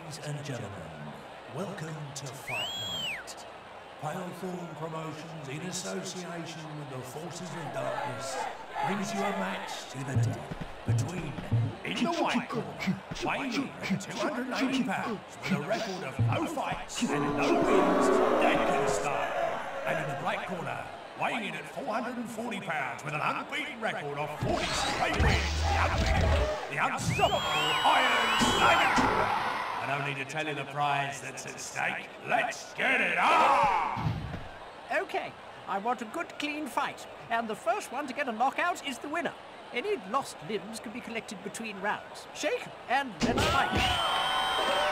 Ladies and gentlemen, welcome to Fight Night. Palethorn Promotions, in association with the Forces of Darkness, brings you a match to the death between, in the white corner, weighing in at 280 pounds, with a record of no fights and no wins, Deadkin style. And in the black corner, weighing in at 440 pounds, with an unbeaten record of 40 straight wins, the unstoppable Iron Slayer. I don't need to tell you the prize that's at stake. Let's get it on! Okay, I want a good, clean fight, and the first one to get a knockout is the winner. Any lost limbs can be collected between rounds. Shake, and let's fight.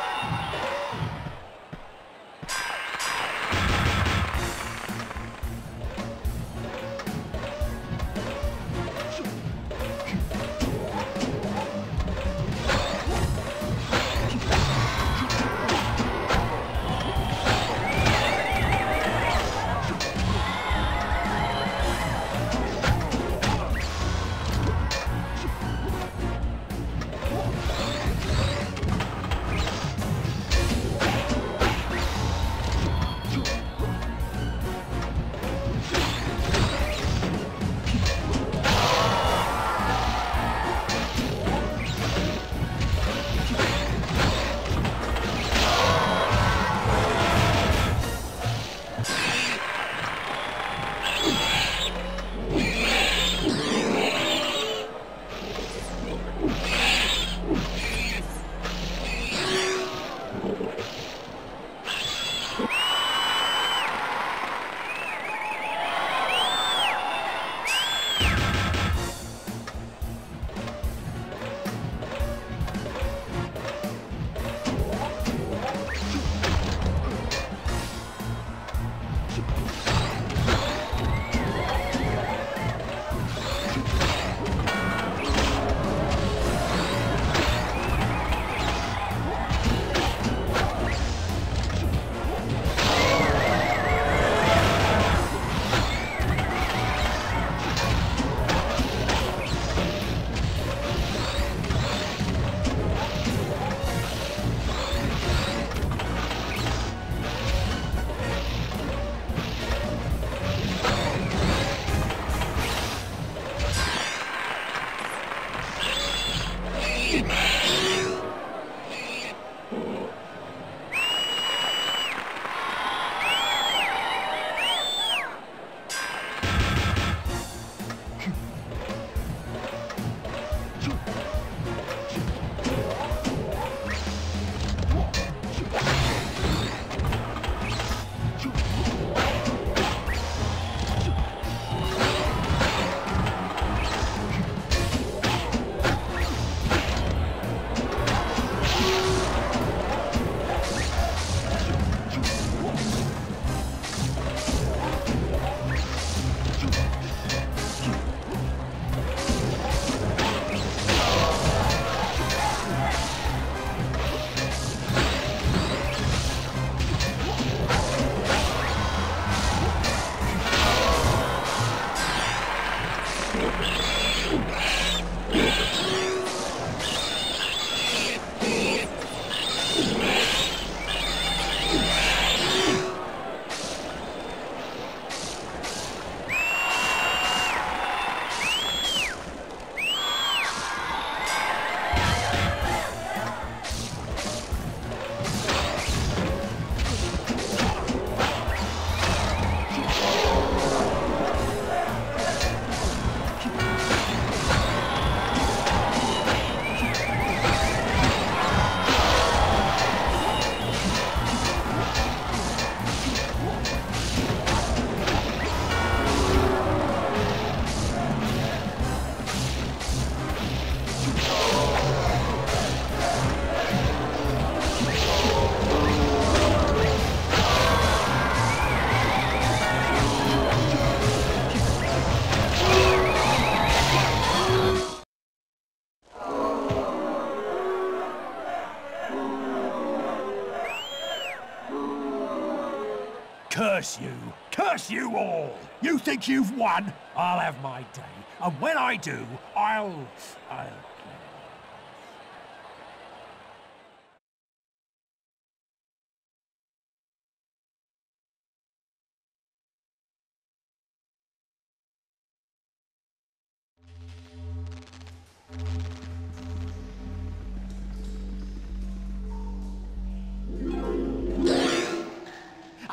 Curse you! Curse you all! You think you've won? I'll have my day, and when I do, I'll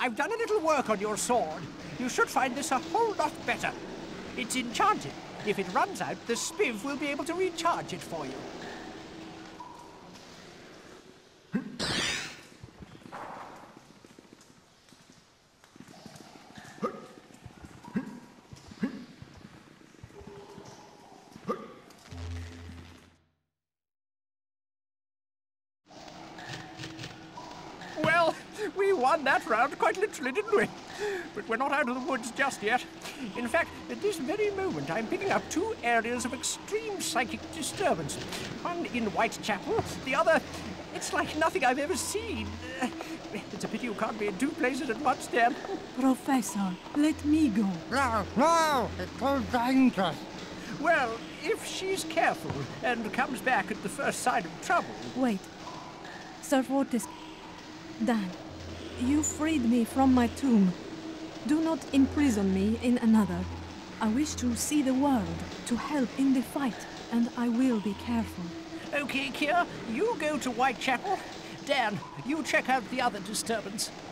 I've done a little work on your sword. You should find this a whole lot better. It's enchanted. If it runs out, the Spiv will be able to recharge it for you. Well, we won that round quite literally, didn't we? But we're not out of the woods just yet. In fact, at this very moment, I'm picking up 2 areas of extreme psychic disturbance. One in Whitechapel, the other, it's like nothing I've ever seen. It's a pity you can't be in 2 places at once, Dan. Professor, let me go. No, it's too dangerous. Well, if she's careful and comes back at the first sign of trouble... Wait. Sir Fortis. Dan, you freed me from my tomb. Do not imprison me in another. I wish to see the world, to help in the fight, and I will be careful. Okay, Kier, you go to Whitechapel. Dan, you check out the other disturbance.